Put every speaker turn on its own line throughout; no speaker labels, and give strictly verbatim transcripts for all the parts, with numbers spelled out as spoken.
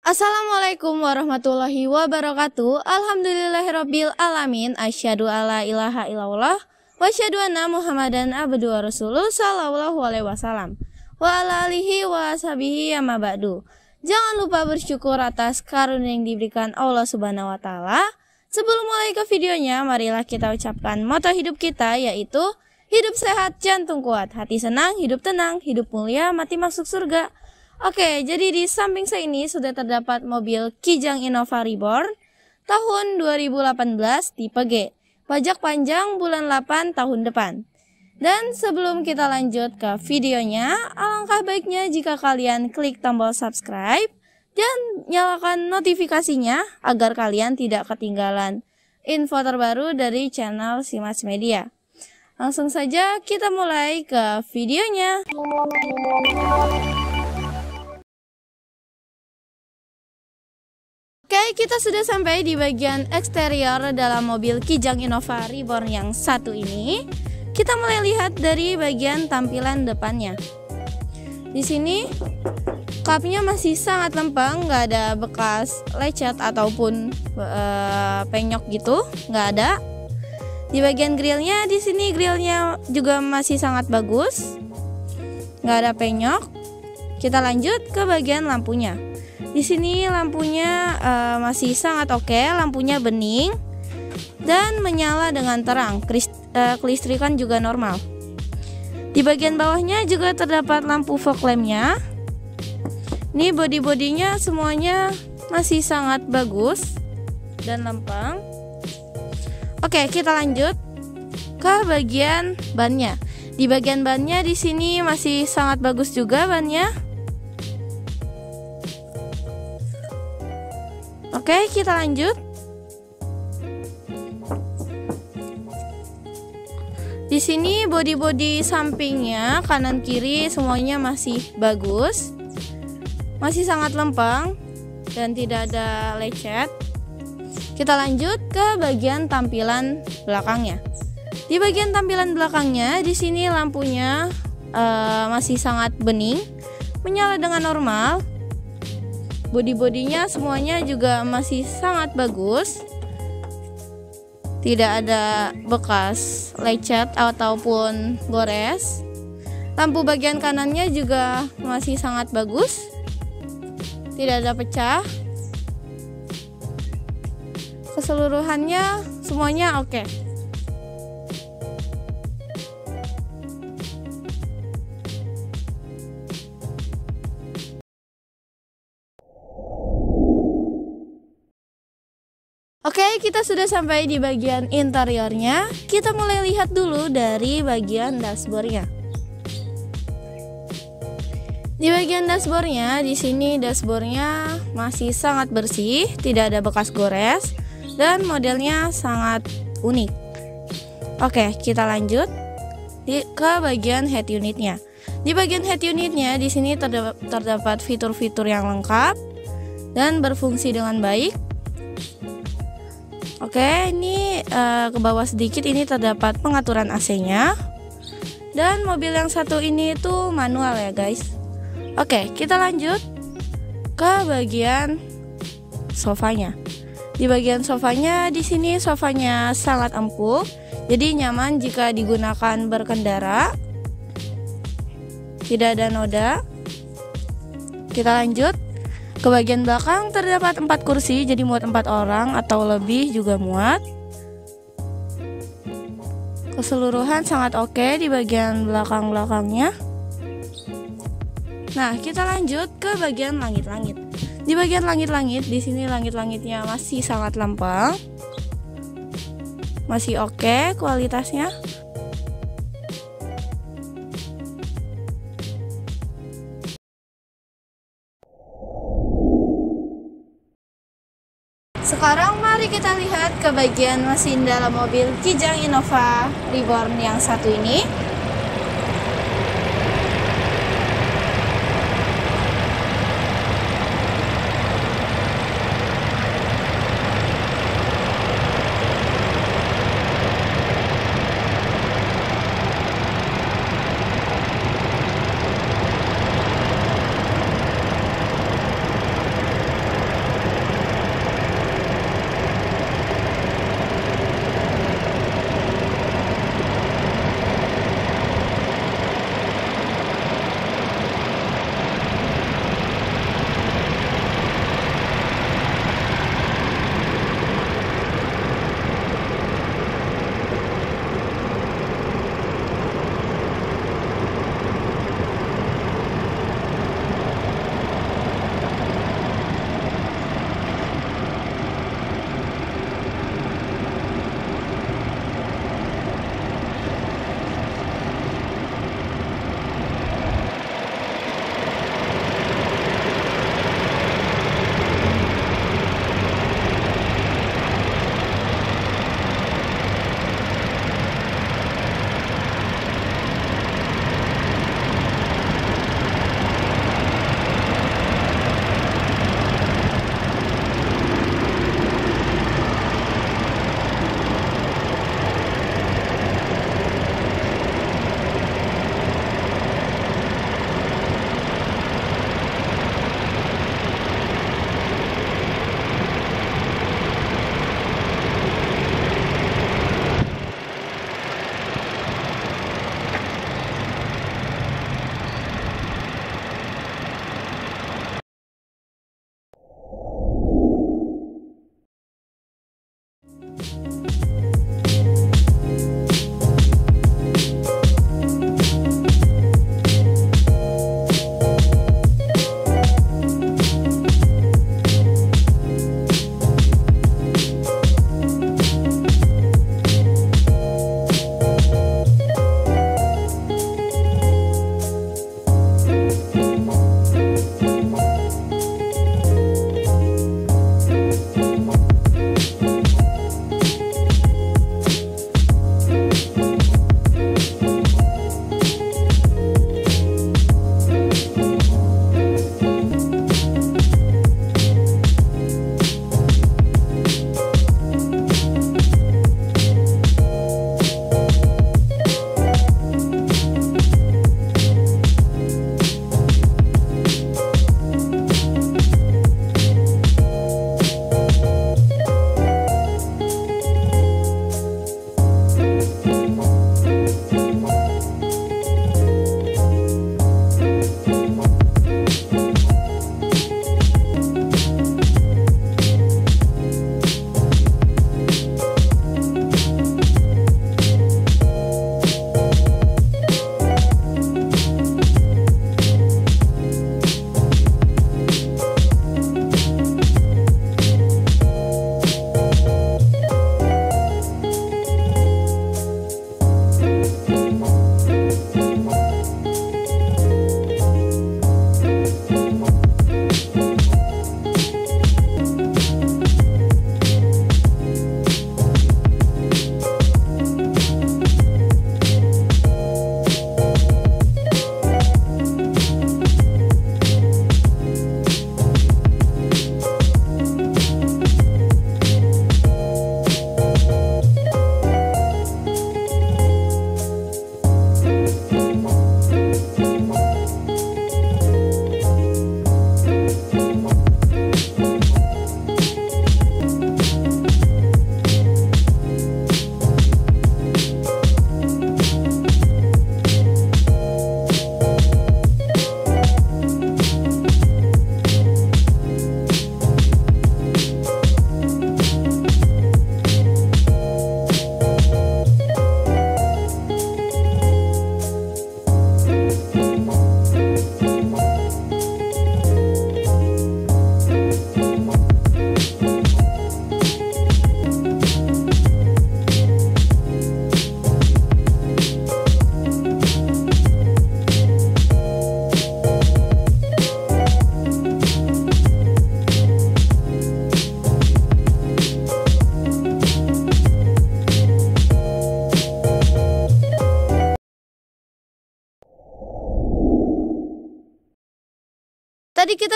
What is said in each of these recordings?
Assalamualaikum warahmatullahi wabarakatuh. Alhamdulillahirabbil alamin. Asyhadu alla ilaha illallah wa asyhadu anna Muhammadan abduhu wa rasuluh sallallahu alaihi wasallam. Wa ala alihi wa ashabihi amma ba'du. Jangan lupa bersyukur atas karunia yang diberikan Allah Subhanahu wa taala. Sebelum mulai ke videonya, marilah kita ucapkan moto hidup kita, yaitu hidup sehat, jantung kuat, hati senang, hidup tenang, hidup mulia, mati masuk surga. Oke, jadi di samping saya ini sudah terdapat mobil Kijang Innova Reborn tahun dua ribu delapan belas tipe G. Pajak panjang bulan delapan tahun depan. Dan sebelum kita lanjut ke videonya, alangkah baiknya jika kalian klik tombol subscribe dan nyalakan notifikasinya agar kalian tidak ketinggalan info terbaru dari channel Simas Media. Langsung saja kita mulai ke videonya. Oke, kita sudah sampai di bagian eksterior dalam mobil Kijang Innova Reborn yang satu ini. Kita mulai lihat dari bagian tampilan depannya. Di sini kapnya masih sangat lempeng, nggak ada bekas lecet ataupun e, penyok gitu, nggak ada. Di bagian grillnya, di sini grillnya juga masih sangat bagus, nggak ada penyok. Kita lanjut ke bagian lampunya. Di sini lampunya e, masih sangat oke, lampunya bening dan menyala dengan terang. Kris, e, kelistrikan juga normal. Di bagian bawahnya juga terdapat lampu fog lampnya. Ini bodi-bodinya semuanya masih sangat bagus dan lempeng. Oke, kita lanjut ke bagian bannya. Di bagian bannya di sini masih sangat bagus juga bannya. Oke, kita lanjut. Di sini bodi-bodi sampingnya kanan kiri semuanya masih bagus. Masih sangat lempeng dan tidak ada lecet. Kita lanjut ke bagian tampilan belakangnya. Di bagian tampilan belakangnya di sini lampunya uh, masih sangat bening, menyala dengan normal. Bodi-bodinya semuanya juga masih sangat bagus. Tidak ada bekas lecet ataupun gores. Lampu bagian kanannya juga masih sangat bagus. Tidak ada pecah. Keseluruhannya semuanya oke. Oke, kita sudah sampai di bagian interiornya. Kita mulai lihat dulu dari bagian dashboardnya. Di bagian dashboardnya, di sini dashboardnya masih sangat bersih, tidak ada bekas gores, dan modelnya sangat unik. Oke, kita lanjut di, ke bagian head unitnya. Di bagian head unitnya, di sini terdapat, terdapat fitur-fitur yang lengkap dan berfungsi dengan baik. Oke, ini uh, ke bawah sedikit ini terdapat pengaturan A C-nya. Dan mobil yang satu ini itu manual ya guys. Oke, kita lanjut ke bagian sofanya. Di bagian sofanya, di sini sofanya sangat empuk, jadi nyaman jika digunakan berkendara. Tidak ada noda. Kita lanjut ke bagian belakang, terdapat empat kursi, jadi muat empat orang atau lebih juga muat. Keseluruhan sangat oke di bagian belakang-belakangnya. Nah, kita lanjut ke bagian langit-langit. Di bagian langit-langit, di sini langit-langitnya masih sangat lempeng. Masih oke kualitasnya. Sekarang mari kita lihat ke bagian mesin dalam mobil Kijang Innova Reborn yang satu ini.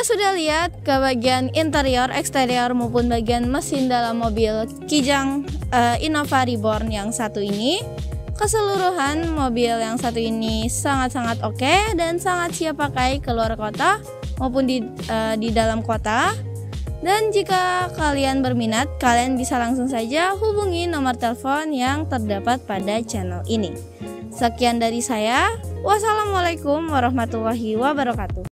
Kita sudah lihat ke bagian interior, eksterior maupun bagian mesin dalam mobil Kijang uh, Innova Reborn yang satu ini. Keseluruhan mobil yang satu ini sangat-sangat oke dan sangat siap pakai ke luar kota maupun di, uh, di dalam kota. Dan jika kalian berminat, kalian bisa langsung saja hubungi nomor telepon yang terdapat pada channel ini. Sekian dari saya. Wassalamualaikum warahmatullahi wabarakatuh.